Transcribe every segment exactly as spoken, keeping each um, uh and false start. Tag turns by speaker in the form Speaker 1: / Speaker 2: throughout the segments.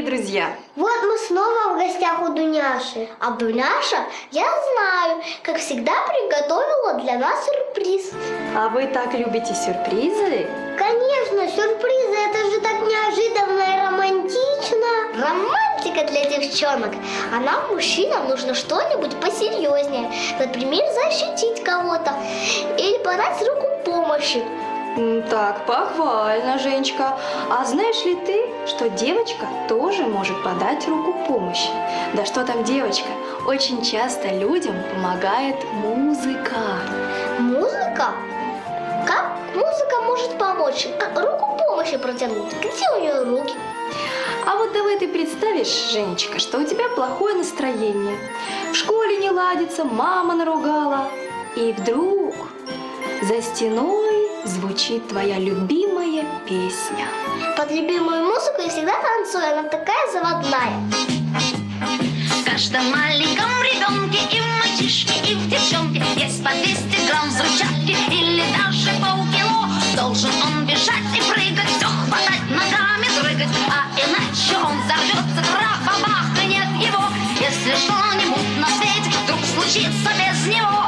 Speaker 1: дорогие друзья!
Speaker 2: Вот мы снова в гостях у Дуняши. А Дуняша, я знаю, как всегда приготовила для нас сюрприз.
Speaker 1: А вы так любите сюрпризы?
Speaker 2: Конечно, сюрпризы, это же так неожиданно и романтично. Романтика для девчонок. А нам, мужчинам, нужно что-нибудь посерьезнее. Например, защитить кого-то или подать руку помощи.
Speaker 1: Так, похвально, Женечка. А знаешь ли ты, что девочка тоже может подать руку помощи? Да что там девочка? Очень часто людям помогает музыка.
Speaker 2: Музыка? Как музыка может помочь? Как руку помощи протянуть? Где у нее руки?
Speaker 1: А вот давай ты представишь, Женечка, что у тебя плохое настроение. В школе не ладится, мама наругала. И вдруг за стеной звучит твоя любимая песня.
Speaker 2: Под любимую музыку я всегда танцую, она такая заводная.
Speaker 3: В каждом маленьком ребенке и в мальчишке, и в девчонке есть по двести грамм взрывчатки или даже полкило. Должен он бежать и прыгать, все хватать ногами, дрыгать, а иначе он взорвется, трах-бабах, и нет его. Если что-нибудь на свете вдруг случится без него.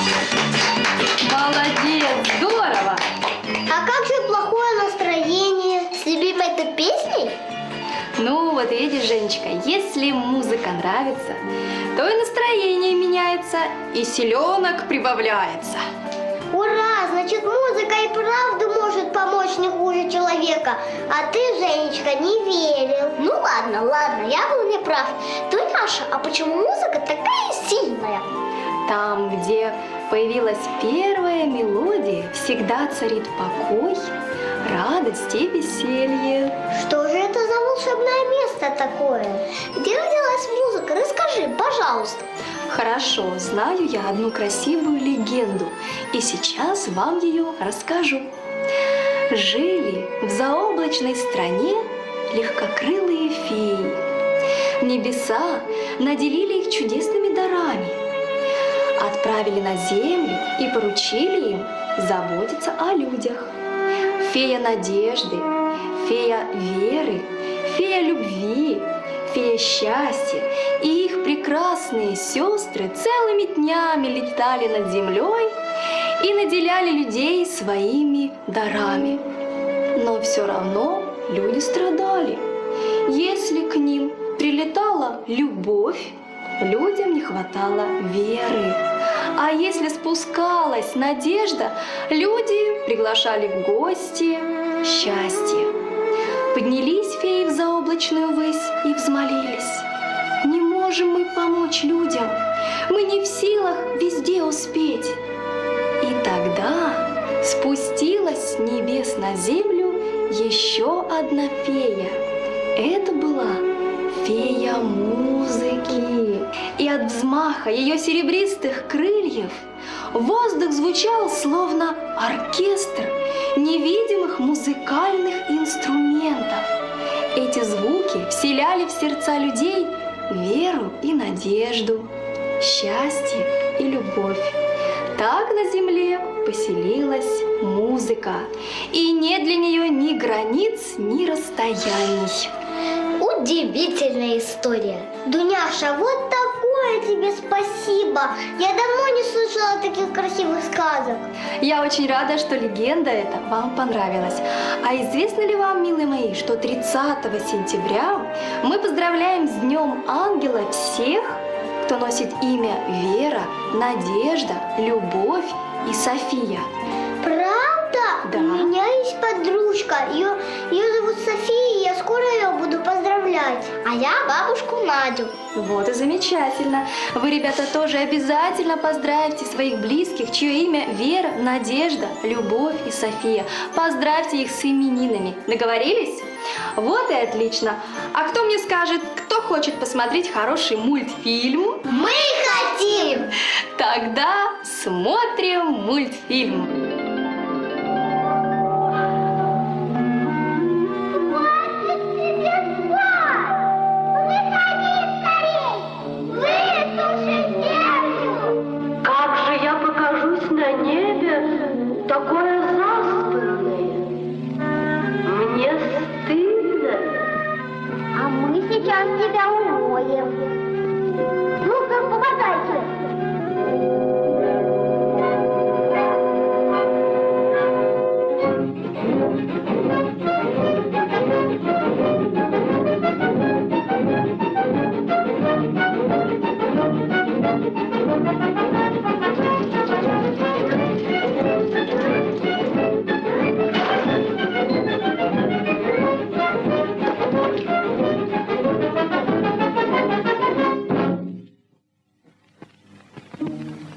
Speaker 1: Молодец, здорово!
Speaker 2: А как же плохое настроение? С любимой-то песней?
Speaker 1: Ну, вот видишь, Женечка, если музыка нравится, то и настроение меняется, и силенок прибавляется.
Speaker 2: Ура! Значит, музыка и правда может помочь не хуже человека. А ты, Женечка, не верил. Ну ладно, ладно, я был неправ. Дуняша, а почему музыка такая сильная?
Speaker 1: Там, где появилась первая мелодия, всегда царит покой, радость и веселье.
Speaker 2: Что же это за волшебное место такое? Где родилась музыка? Расскажи, пожалуйста.
Speaker 1: Хорошо, знаю я одну красивую легенду, и сейчас вам ее расскажу. Жили в заоблачной стране легкокрылые феи. Небеса наделили их чудесными дарами, отправили на землю и поручили им заботиться о людях. Фея надежды, фея веры, фея любви, фея счастья и их прекрасные сестры целыми днями летали над землей и наделяли людей своими дарами. Но все равно люди страдали. Если к ним прилетала любовь, людям не хватало веры. А если спускалась надежда, люди приглашали в гости счастье. Поднялись феи в заоблачную высь и взмолились: не можем мы помочь людям, мы не в силах везде успеть. И тогда спустилась с небес на землю еще одна фея. Это была фея музыки. И от взмаха ее серебристых крыльев воздух звучал словно оркестр невидимых музыкальных инструментов. Эти звуки вселяли в сердца людей веру и надежду, счастье и любовь. Так на земле поселилась музыка, и нет для нее ни границ, ни расстояний.
Speaker 2: Удивительная история. Дуняша, вот такое тебе спасибо. Я давно не слышала таких красивых сказок.
Speaker 1: Я очень рада, что легенда эта вам понравилась. А известно ли вам, милые мои, что тридцатого сентября мы поздравляем с Днем Ангела всех, кто носит имя Вера, Надежда, Любовь и София?
Speaker 2: Правда?
Speaker 1: Да.
Speaker 2: У меня есть подружка. Ее, ее зовут София, и я скоро ее буду поздравлять. А я бабушку Надю.
Speaker 1: Вот и замечательно. Вы, ребята, тоже обязательно поздравьте своих близких, чье имя Вера, Надежда, Любовь и София. Поздравьте их с именинами. Договорились? Вот и отлично. А кто мне скажет, кто хочет посмотреть хороший мультфильм?
Speaker 2: Мы хотим!
Speaker 1: Тогда смотрим мультфильм.
Speaker 4: Такое заспанное. Мне стыдно.
Speaker 2: А мы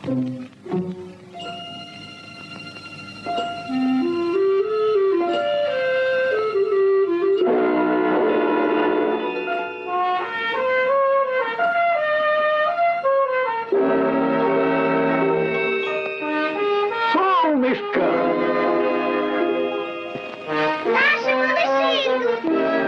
Speaker 4: Солнышко!
Speaker 2: Наши малыши идут.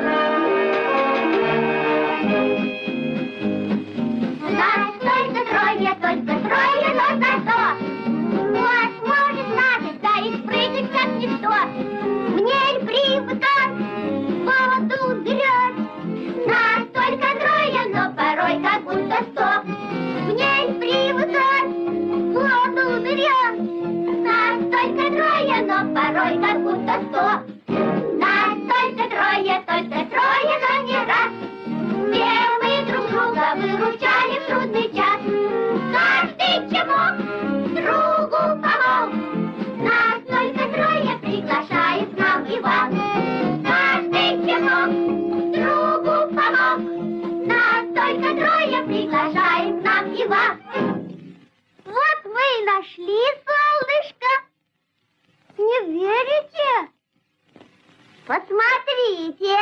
Speaker 2: Нас только трое, только трое, но зато. Вот может значит, да и спрыгнуть как никто. Мне ль привыкать, поводу вперед. Нас только трое, но порой как будто сто. Мне ль привыкать, поводу вперед. Нас только трое, но порой как будто сто. Нас только трое, только трое, но не раз. Все мы друг друга выручали в трудный час. Каждый чему другу помог. Нас только трое, приглашает к нам и вас. Каждый чему другу помог. Нас только трое, приглашает к нам и вас. Вот мы и нашли солнышко. Не верите? Посмотрите.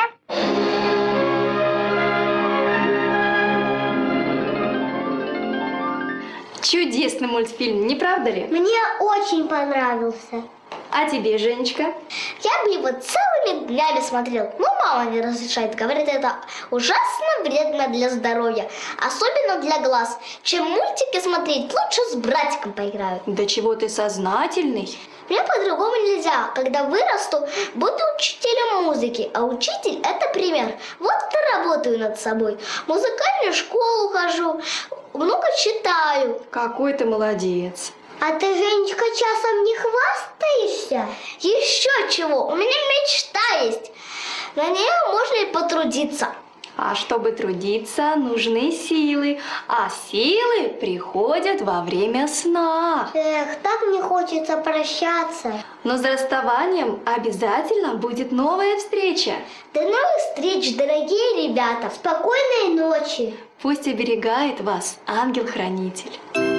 Speaker 1: Чудесный мультфильм, не правда ли?
Speaker 2: Мне очень понравился.
Speaker 1: А тебе, Женечка?
Speaker 2: Я бы его целыми днями смотрел, но мама не разрешает. Говорит, это ужасно вредно для здоровья, особенно для глаз. Чем мультики смотреть, лучше с братиком поиграют.
Speaker 1: Да чего ты сознательный?
Speaker 2: Мне по-другому нельзя. Когда вырасту, буду учителем музыки. А учитель – это пример. Вот-то работаю над собой. В музыкальную школу хожу, много читаю.
Speaker 1: Какой ты молодец.
Speaker 2: А ты, Женечка, часом не хвастаешься? Еще чего, у меня мечта есть. На нее можно и потрудиться.
Speaker 1: А чтобы трудиться, нужны силы, а силы приходят во время сна.
Speaker 2: Эх, так мне хочется прощаться.
Speaker 1: Но с расставанием обязательно будет новая встреча.
Speaker 2: До новых встреч, дорогие ребята. Спокойной ночи.
Speaker 1: Пусть оберегает вас ангел-хранитель.